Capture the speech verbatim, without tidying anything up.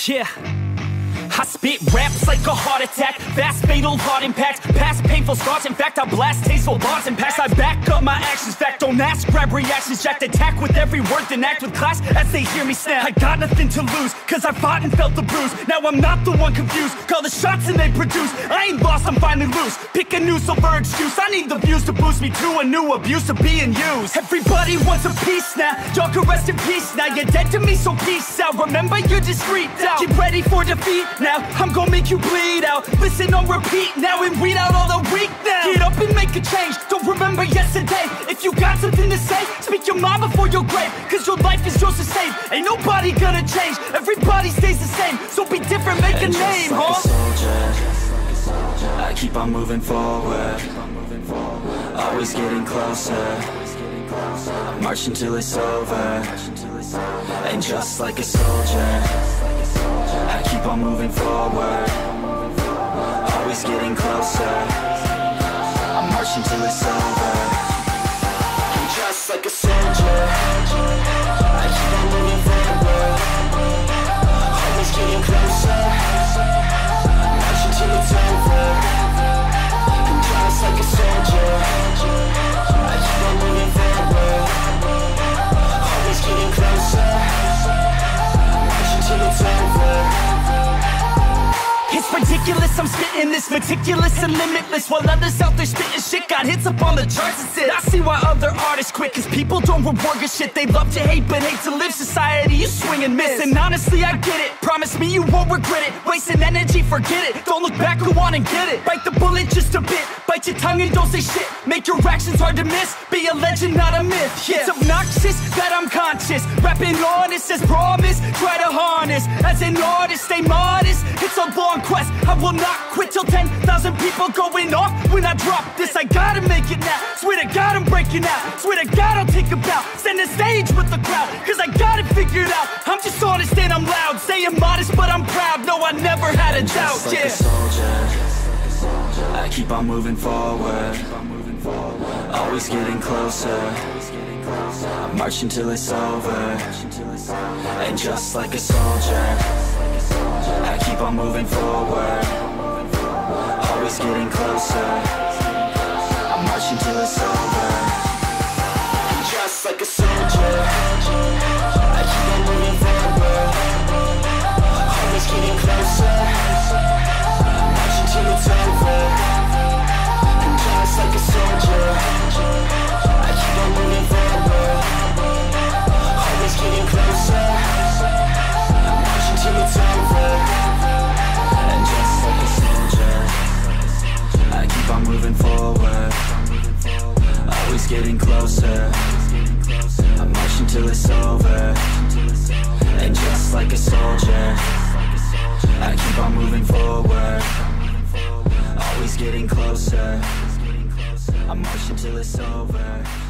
Yeah, I spit raps like a heart attack, fast fatal heart impact, past painful scars. In fact, I blast tasteful bars and packs. I back up my actions, fact don't ask, grab reactions, jacked attack with every word, then act with class as they hear me snap. I got nothing to lose, cause I fought and felt the bruise. Now I'm not the one confused, call the shots and they produce. I ain't lost, I'm finally loose, pick a new silver excuse. I need the views to boost me to a new abuse of being used. Everybody wants a piece now, y'all can rest in peace now. You're dead to me, so peace out, remember you're discreet out. Get ready for defeat now, I'm gonna make you bleed out. Listen on repeat now and weed out all the weak now. Get up and make a change, don't remember yesterday. If you got something to say, speak your mind before your grave, cause your life is yours to save. Ain't nobody gonna change, everybody stays the same. So be different, make and a name, like huh? A soldier, I keep on moving forward, always getting closer. I'm marching till it's over. And just like a soldier, I keep on moving forward, always getting closer. I'm marching till it's over. And just like a soldier, I keep on moving forward, always getting closer. I'm marching till it's over. And just like a soldier, I keep on moving forward, always getting closer. I'm marching till it's over. It's ridiculous, I'm spitting this meticulous and limitless, while others out there spitting shit got hits up on the charts and shit. I see why other artists quit, cause people don't reward good shit. They love to hate but hate to live. Society, you swing and miss. And honestly, I get it, promise me you won't regret it. Wasting energy, forget it, don't look back, go on and get it. Bite the bullet just a bit, bite your tongue and don't say shit. Make your actions hard to miss, be a legend, not a myth. Yeah. It's obnoxious that I'm conscious, rapping honest as promise. Try to harness, as an artist, stay modest. It's a long quest, I will not quit till ten thousand people going off when I drop this. I gotta make it now, swear to God I'm breaking out. Swear to God I'll take a bow, stand the stage with the crowd, cause I got it figured out. I'm just honest and I'm loud, saying modest but I'm proud. No, I never had a doubt. Just like yeah. a soldier, I keep on moving forward, always getting closer. I'm marching till it's over. And just like a soldier, I keep on moving forward, always getting closer. I'm marching till it's over. And just like a soldier, I keep on moving forward, always getting closer. I'm marching till it's over. And just like a soldier, I keep on moving forward, always getting closer. I'm marching till it's over. And just like a soldier, I keep on moving forward, always getting closer. I'm marching till it's over. And just like a soldier, I keep on moving forward, always getting closer. I'm marching till it's over.